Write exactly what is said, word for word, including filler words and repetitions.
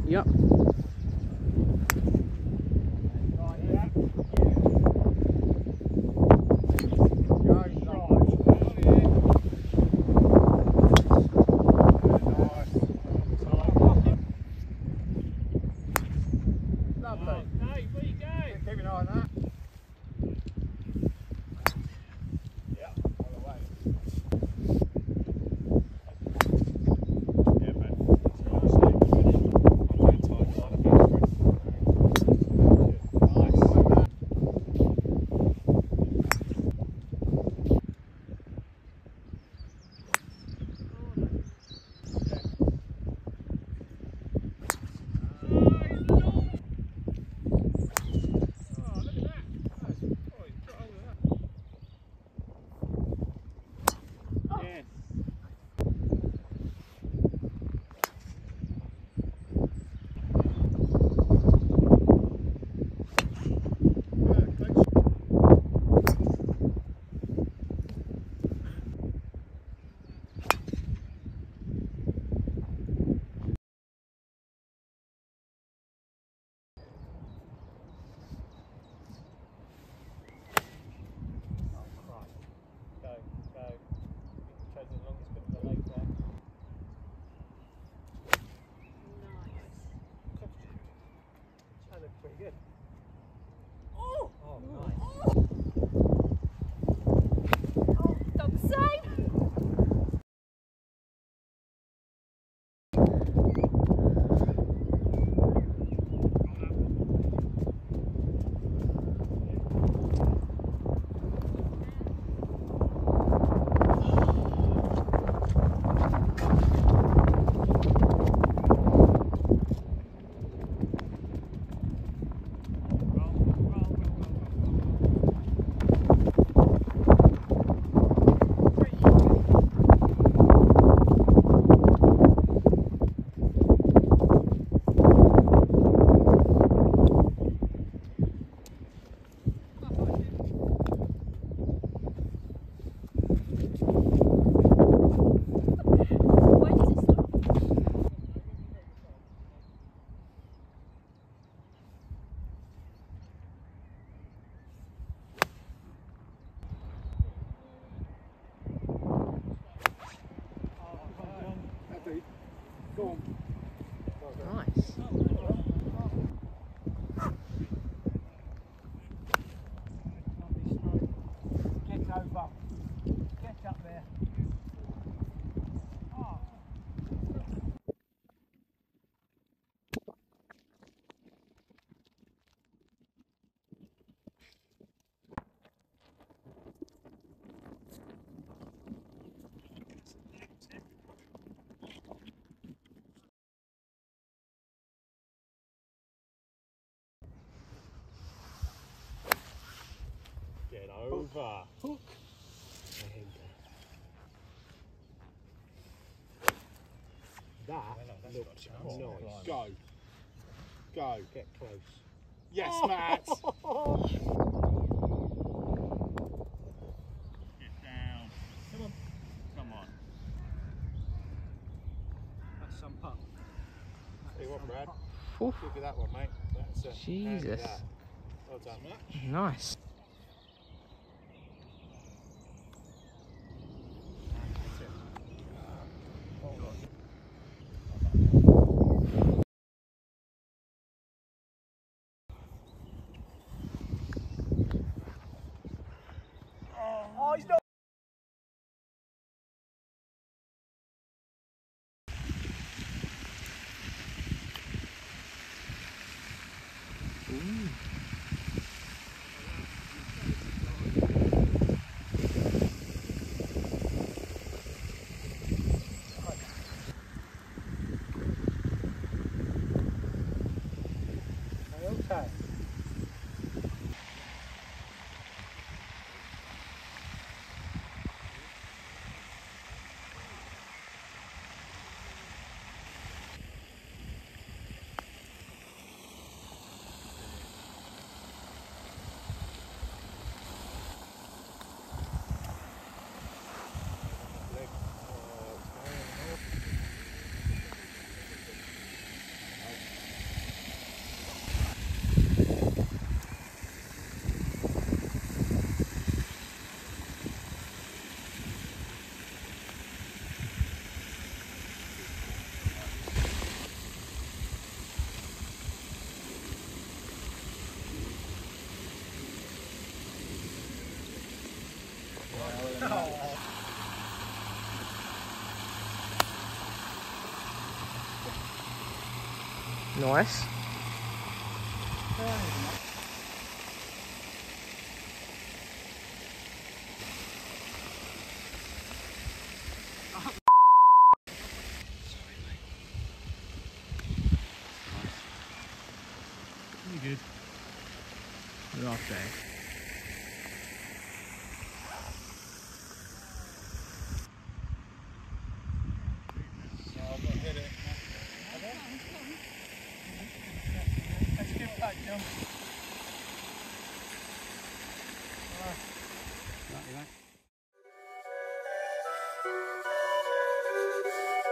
Yep. Pretty good. Oh! Oh, nice. Oh, done the same. Go on. Nice. Get over. Get up there. Oh. Get over. Hook. That Well, looks got a nice. chance. Go. Go. Get close. Yes, Oh. Matt. Get down. Come on. Come on. That's some pup. Tell you what, Brad. Oof. Give you that one, mate. That's a Jesus. handy that. Well done, Matt. Nice. Oh, he's not. Ooh. Nice. Really good. We're off there. Oh, I've got to hit it. Let's get back, John. Right, you know.